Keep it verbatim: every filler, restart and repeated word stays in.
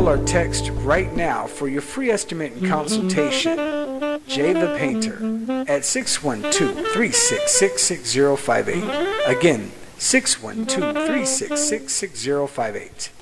call or text right now for your free estimate and consultation. Jay the Painter at six one two, three six six, six zero five eight. Again, six one two, three six six, six zero five eight.